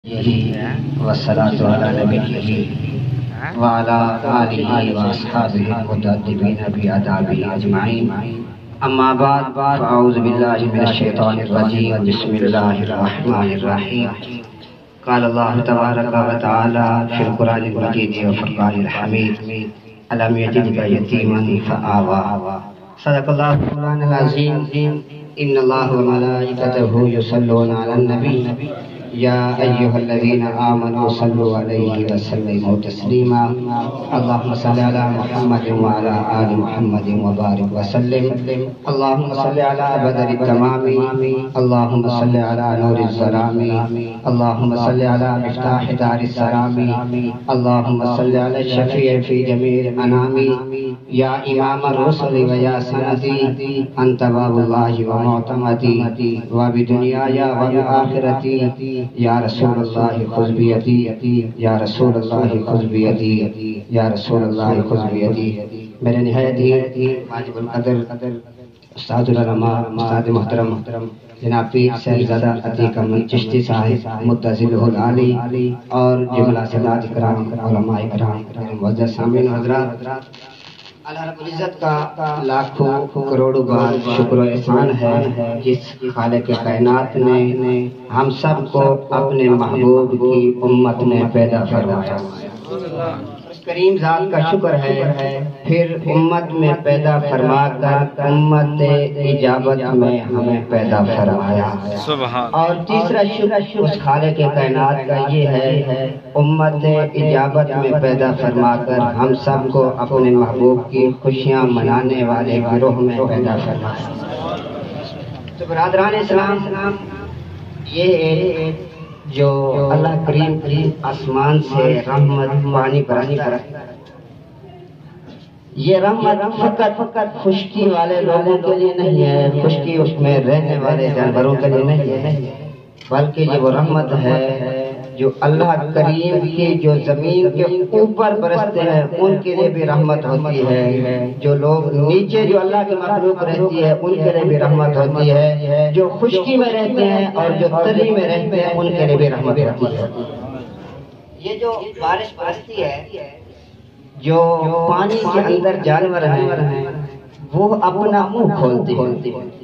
والصلاة على نبيه وعلى آله وأصحابه المتأدبين بآدابه أجمعين. أما بعد فأعوذ بالله من الشيطان الرجيم. بسم الله الرحمن الرحيم. قال الله تبارك وتعالى في القرآن المجيد وفرقان الحميد: ألم يجدك يتيما فآوى. صدق الله القرآن العظيم. إن الله وملائكته يصلون على النبي يا أيها الذين آمنوا صلوا عليه وسلموا تسليما. اللهم صل على محمد وعلى آل محمد وبارك وسلم. اللهم صل على بدر التمام. اللهم صل على نور الظلام. اللهم صل على مفتاح دار السلام. اللهم صل على الشفيع في جميع الأنام. يا إمام الرسل ويا سندي أنت باب الله ومعتمدي وبدنياي وبآخرتي. یا رسول اللہ خذ بیدی، یا رسول اللہ خذ بیدی، یا رسول اللہ خذ بیدی. میرے نہایت ہی واجب القدر استاد العلماء استاد محترم جناب پیر صاحبزادہ عتیق احمد چشتی صاحب متضلہ العالی اور جملہ سادات کرام علماء کرام معزز سامعین حضرات، اللہ رب العزت کا لاکھوں کروڑوں بار شکر و احسان ہے جس خالق کائنات نے ہم سب کو اپنے محبوب کی امت میں پیدا فرمایا. اس کریم ذات کا شکر ہے پھر امت میں پیدا فرما کر امت اجابت میں ہمیں پیدا فرمایا. اور تیسرا شکر اس خالق کائنات کا یہ ہے امت اجابت میں پیدا فرما کر ہم سب کو اپنے محبوب کی خوشیاں منانے والے گروہ میں پیدا فرمایا. تو برادران اسلام، یہ جو اللہ کریم آسمان سے رحمت پانی برانی کرتا، یہ رحمت فقط خشکی والے لوگوں کے لیے نہیں ہے، خشکی اس میں رہنے والے جانوروں کے لیے نہیں ہے، بلکہ یہ وہ رحمت ہے جو اللہ کریم کی جو زمین کے اوپر برستے ہیں ان کے لیے بھی رحمت ہوتی ہے. جو لوگ نیچے جو اللہ کی مخلوق رہتی ہے ان کے لیے بھی رحمت ہوتی ہے. جو خشکی میں رہتے ہیں اور جو تری میں رہتے ہیں ان کے لیے بھی رحمت ہوتی ہے. یہ جو بارش برستی ہے، جو پانی کے اندر جانور ہیں وہ اپنا منہ کھولتے ہیں.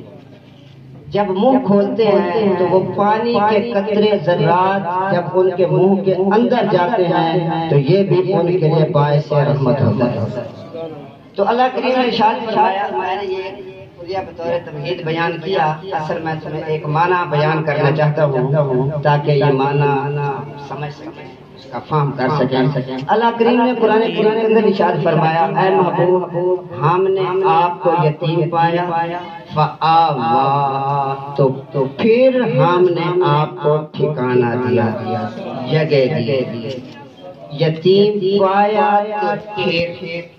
جب منہ کھولتے ہیں تو وہ پانی کے قطرے ذرات جب ان کے منہ کے اندر جاتے ہیں تو یہ بھی ان کے لیے باعث رحمت ہوتا ہے. تو اللہ کریم نے ارشاد فرمایا، میں نے یہ بطور تمہید بیان کیا، اصل میں تمہیں ایک معنی بیان کرنا چاہتا ہوں تاکہ یہ معنی سمجھ سکیں، اس کا فہم کر سکیں. اللہ کریم نے قرآن کے اندر ارشاد فرمایا، اے محبوب ہم نے آپ کو یتیم پایا فآوا، تو پھر ہم نے آپ کو ٹھکانہ دیا، جگہ دی. یتیم پایا تو پھر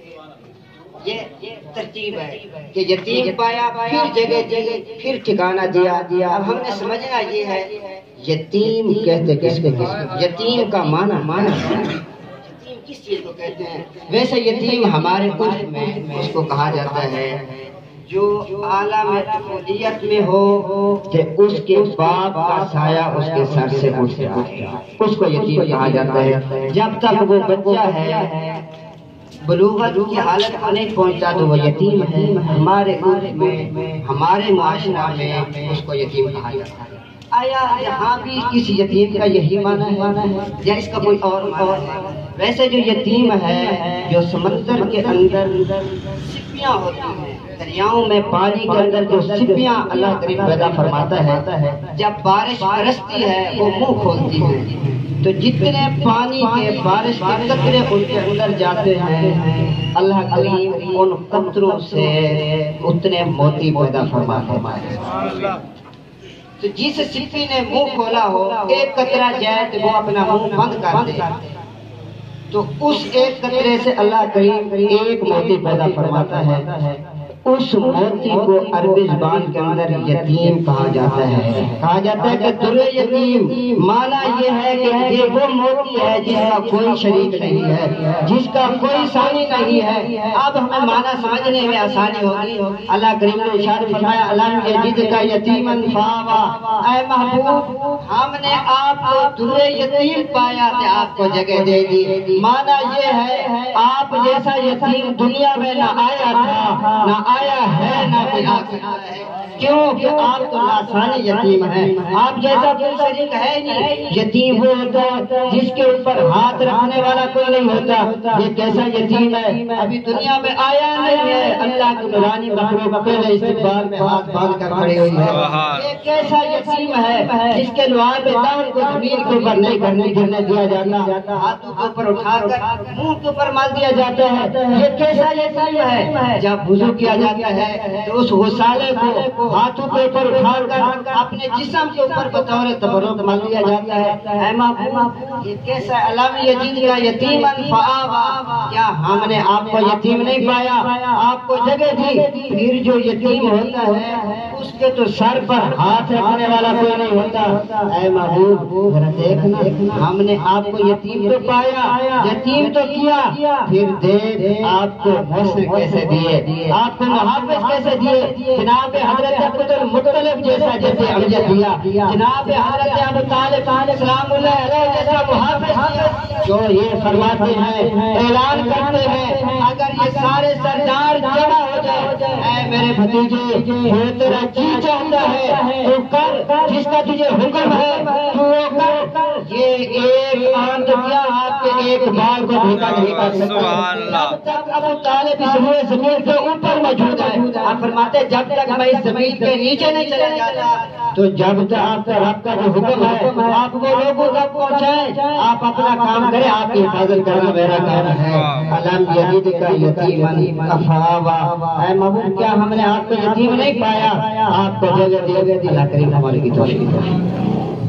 یہ ترتیب ہے کہ یتیم پایا پھر جگہ دی پھر ٹھکانہ دیا. اب ہم نے سمجھنا یہ ہے یتیم کہتے کس کو؟ یتیم کا معنی یتیم کس چیز کو کہتے ہیں؟ ویسے یتیم ہمارے عرف میں اس کو کہا جاتا ہے جو عالم طفولیت میں ہو کہ اس کے باپ کا سایہ اس کے سر سے اٹھ جائے، اس کو یتیم کہا جاتا ہے. جب تک وہ بچہ ہے بلوغت کی حالت میں نہیں پہنچتا تو وہ یتیم ہے. ہمارے عرف میں ہمارے معاشرہ میں اس کو یتیم کہا جاتا ہے. آیا یہاں بھی کسی یتیم کا یہی معنی ہے یا اس کا کوئی اور معنی ہے؟ ویسے جو یتیم ہے جو سمندر کے اندر سپیاں ہوتی ہیں، دریاؤں میں پانی کے اندر جو سپیاں اللہ کریم پیدا فرماتا ہے، جب بارش برستی ہے وہ منہ کھولتی ہیں تو جتنے پانی کے بارش کے قطرے ان کے اندر جاتے ہیں اللہ کریم ان قطروں سے اتنے موتی پیدا فرماتا ہے. تو جس سپی نے منہ کھولا ہو ایک قطرہ جائے تو وہ اپنا منہ بند کر دے تو اس ایک قطرے سے اللہ کریم ایک موتی پیدا فرماتا ہے. اس موتی کو عربی زبان کے اندر یتیم کہا جاتا ہے. کہا جاتا ہے کہ در یتیم معنی یہ ہے کہ یہ وہ موتی ہے جس کا کوئی شریک نہیں ہے, جس کا کوئی ثانی نہیں ہے. اب ہمیں معنی سمجھنے میں آسانی ہوگی. اللہ کریم نے ارشاد فرمایا الم یجد کا یتیما فآویٰ, اے محبوب ہم نے آپ کو در یتیم پایا کہ آپ کو جگہ دے دی. معنی یہ ہے آپ جیسا یتیم دنیا میں نہ آیا تھا, نہ آیا ہے, نہ بھی آ سکتا ہے. کیوں کہ آپ تو لاسانی یتیم ہیں. آپ جیسا کوئی شریک ہے نہیں. یتیم وہ ہوتا ہے جس کے اوپر ہاتھ رکھنے والا کوئی نہیں ہوتا. یہ کیسا یتیم ہے, ابھی دنیا میں آیا نہیں ہے. اللہ کی نورانی مخلوق پہلے استقبال میں ہاتھ باندھ کر کھڑی ہوئی ہے. یہ کیسا یتیم ہے جس کے لعاب دان کو زمین کے اوپر نہیں گرنے دیا جاتا, ہاتھوں کے اوپر اٹھا کر منہ کے اوپر مال دیا جاتا ہے. یہ کیسا یتیم ہے, جب وضو کیا جاتا ہے تو اس غسالے کو ہاتھوں کے اوپر اٹھا کر اپنے جسم کے اوپر بطور تبرک مل دیا جاتا ہے. اے محبوب یہ کیسا الم یجد کا یتیما فآویٰ, کیا ہم نے آپ کو یتیم نہیں پایا, آپ کو جگہ دی. پھر جو یتیم ہوتا ہے اس کے تو سر پر ہاتھ رکھنے والا کوئی نہیں ہوتا. اے محبوب ذرا دیکھنا, ہم نے آپ کو یتیم تو پایا, یتیم تو کیا, پھر دیکھ آپ کو حسن کیسے دیے, آپ کو محافظ کیسے دیے. جناب حضرت عبد المطلب جیسا جیسے امجد دیا, جناب حضرت ابو طالب سلام اللہ علیہ جیسا محافظ جو یہ فرماتے ہیں, اعلان کرتے ہیں اگر یہ سارے سردار جمع ہو جائے, اے میرے بھتیجے وہ تیرا جی چاہتا ہے تو کر, جس کا تجھے حکم ہے تو وہ کر. یہ ایک آنت کیا آپ کے ایک بال کو دھوکا نہیں کر سکتا. جب تک ابو طالب اس روئے زمین کے اوپر موجود ہے, آپ فرماتے جب تک میں اس زمین کے نیچے نہیں چلا جاتا تو جب تک آپ کا رب کا جو حکم ہے آپ وہ لوگوں تک پہنچائیں. آپ اپنا کام کریں, آپ کی حفاظت کرنا میرا کام ہے. الم یجد کا یتیما فآویٰ, اے محبوب کیا ہم نے آپ کو یتیم نہیں پایا, آپ کو جگہ دی. اللہ کریم ہماری کی توفیق.